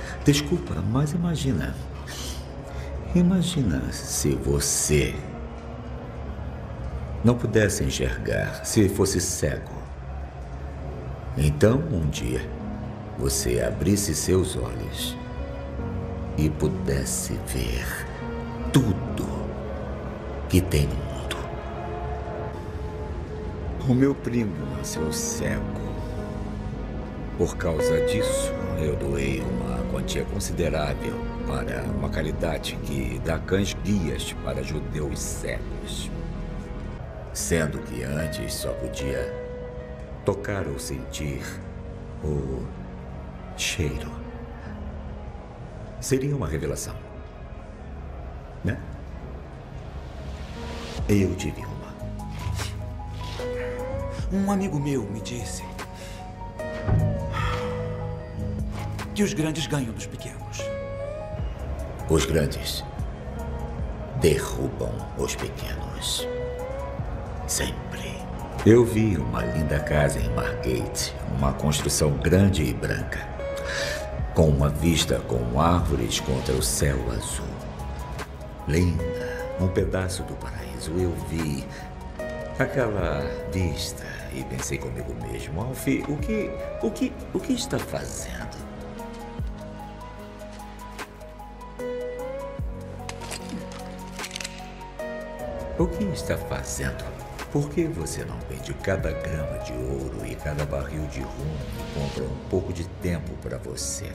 Desculpa, mas imagina. Imagina se você não pudesse enxergar, se fosse cego. Então, um dia, você abrisse seus olhos e pudesse ver tudo que tem no mundo. O meu primo nasceu cego. Por causa disso, eu doei uma quantia considerável para uma caridade que dá cães guias para judeus cegos. Sendo que antes só podia tocar ou sentir o cheiro. Seria uma revelação, né? Eu tive uma. Um amigo meu me disse que os grandes ganham dos pequenos. Os grandes derrubam os pequenos. Sempre. Eu vi uma linda casa em Margate, uma construção grande e branca, com uma vista com árvores contra o céu azul. Linda, um pedaço do paraíso. Eu vi aquela vista e pensei comigo mesmo, Alfie, o que está fazendo? O que está fazendo? Por que você não vende cada grama de ouro e cada barril de rum e compra um pouco de tempo para você?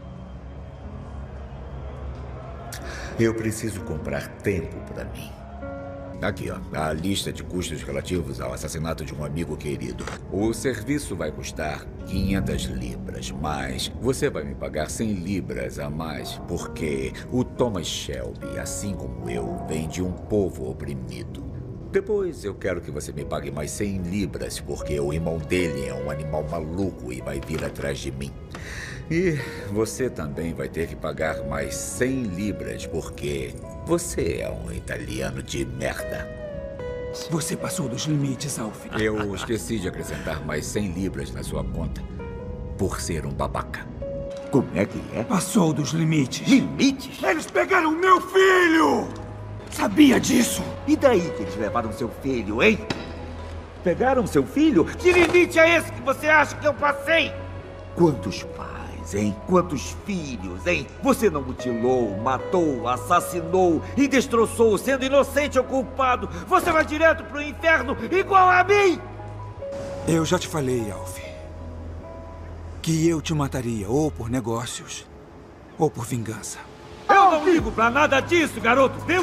Eu preciso comprar tempo para mim. Aqui, ó, a lista de custos relativos ao assassinato de um amigo querido. O serviço vai custar 500 libras, mas você vai me pagar 100 libras a mais, porque o Thomas Shelby, assim como eu, vem de um povo oprimido. Depois eu quero que você me pague mais 100 libras, porque o irmão dele é um animal maluco e vai vir atrás de mim. E você também vai ter que pagar mais 100 libras, porque você é um italiano de merda. Você passou dos limites, Alfie. Eu esqueci de acrescentar mais 100 libras na sua conta, por ser um babaca. Como é que é? Passou dos limites. Limites? Eles pegaram meu filho! Sabia disso? E daí que eles levaram seu filho, hein? Pegaram seu filho? Que limite é esse que você acha que eu passei? Quantos pais, hein? Quantos filhos, hein? Você não mutilou, matou, assassinou e destroçou, sendo inocente ou culpado. Você vai direto pro inferno, igual a mim! Eu já te falei, Alfie, que eu te mataria ou por negócios ou por vingança. Eu não ligo pra nada disso, garoto, viu?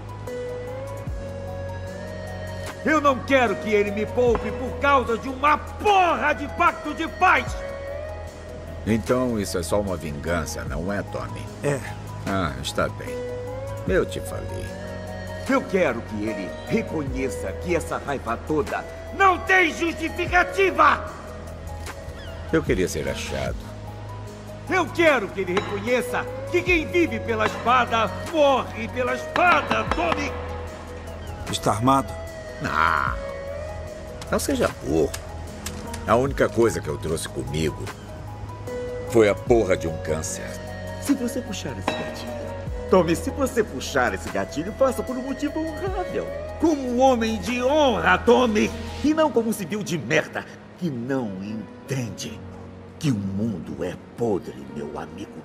Eu não quero que ele me poupe por causa de uma porra de pacto de paz! Então isso é só uma vingança, não é, Tommy? É. Ah, está bem. Eu te falei. Eu quero que ele reconheça que essa raiva toda não tem justificativa! Eu queria ser achado. Eu quero que ele reconheça que quem vive pela espada morre pela espada, Tommy! Está armado? Não seja burro. A única coisa que eu trouxe comigo foi a porra de um câncer. Se você puxar esse gatilho... Tommy, se você puxar esse gatilho, faça por um motivo honrável. Como um homem de honra, Tommy! E não como um civil de merda que não entende que o mundo é podre, meu amigo.